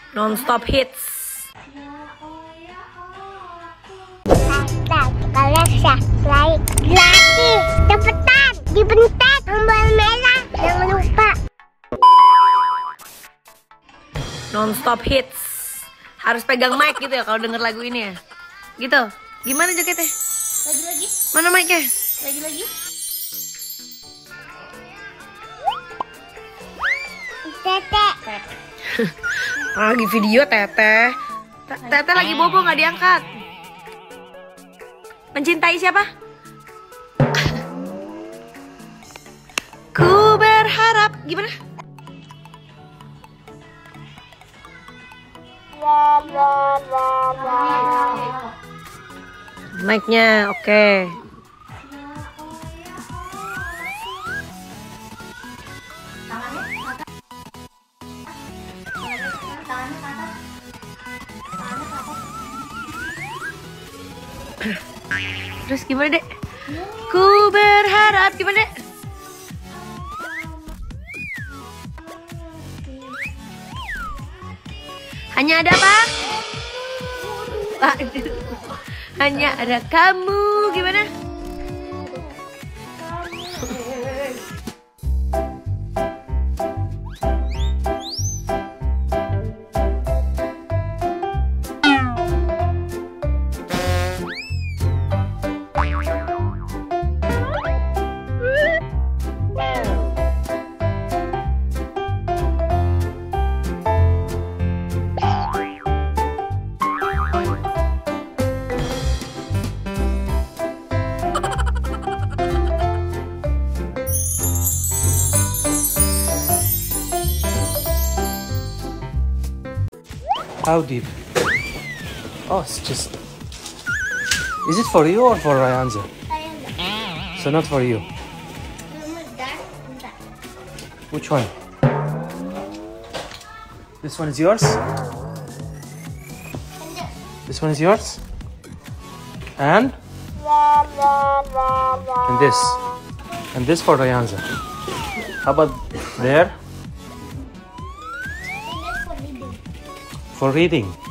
Non-stop hits. Kalian subscribe lagi, cepetan dibentak tombol merah, jangan lupa. Non-stop hits. Harus pegang mic gitu ya kalau denger lagu ini ya. Gitu. Gimana jaketnya? Lagi. Mana mic-nya? Lagi. Tete. Lagi video Teteh. Teteh lagi bobo nggak diangkat. Mencintai siapa? Ku berharap. Gimana? Mic-nya oke. Terus gimana, Dek? Ku berharap gimana, Dek? Hanya ada apa? Waduh. Hanya ada kamu. Gimana? How deep? Oh, it's just... Is it for you or for Ryanza? So not for you. Which one? This one is yours? This one is yours? And? And this? And this for Ryanza. How about there? For reading.